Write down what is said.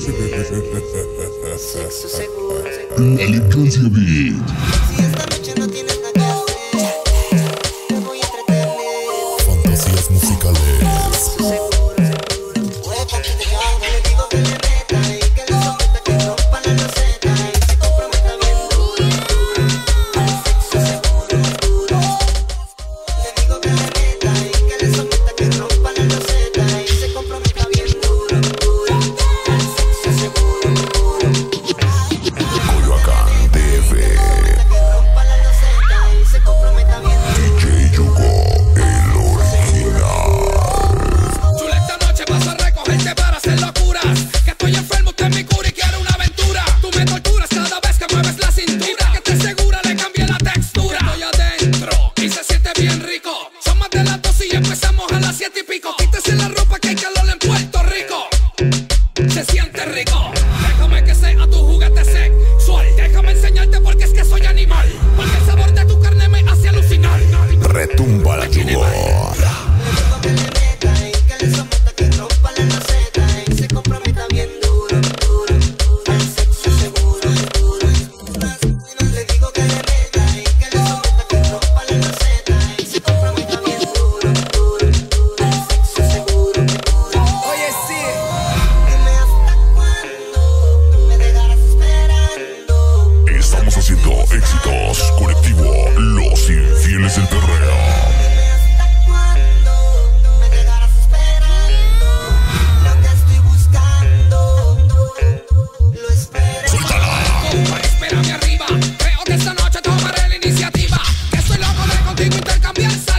Sexo seguro. La elegancia beat. Si esta noche no tienes nada que hacer, te voy a entretener. Fantasías musicales. Sexo seguro, seguro. Huepa que te llame, le digo que le meta y que le someta, que rompa la loseta y se comprometa bien duro, duro. Al sexo seguro, seguro. Le digo que le meta y que le someta, que rompa la loseta y se comprometa bien duro, duro. Al sexo seguro, seguro. Coyoacán TV. Que rompa la loseta y se comprometa bien duro. DJ Yugo, el original. Chula, esta noche paso a recogerte para hacer locuras. Que estoy enfermo, usted es mi cura y quiero una aventura. Tú me torturas cada vez que mueves la cintura. Que te segura le cambié la textura. Estoy adentro y se siente bien rico. Son más de las 2 y empezamos a las 7 y pico. Quítese la ropa que hay calor en Puerto Rico. Se siente rico. Déjame que sea tu juguete sexual. Déjame enseñarte porque es que soy animal. Porque el sabor de tu carne me hace alucinar. Retumba la Yugo. Que le meta y que le someta, que rompa la loseta y se comprometa bien duro, duro. Al sexo seguro, seguro. Le digo que le meta y que le someta, que rompa la loseta y se comprometa bien duro, duro. Al sexo seguro, seguro. Oye, sí. Dime hasta cuándo me dejarás esperando. Estamos haciendo éxitos. Colectivo Los Infieles del Perreo. Dime hasta cuándo me dejarás esperando. Lo que estoy buscando lo espero. Compa, espérame arriba. Creo que esta noche tomaré la iniciativa. Que estoy loco de contigo intercambiar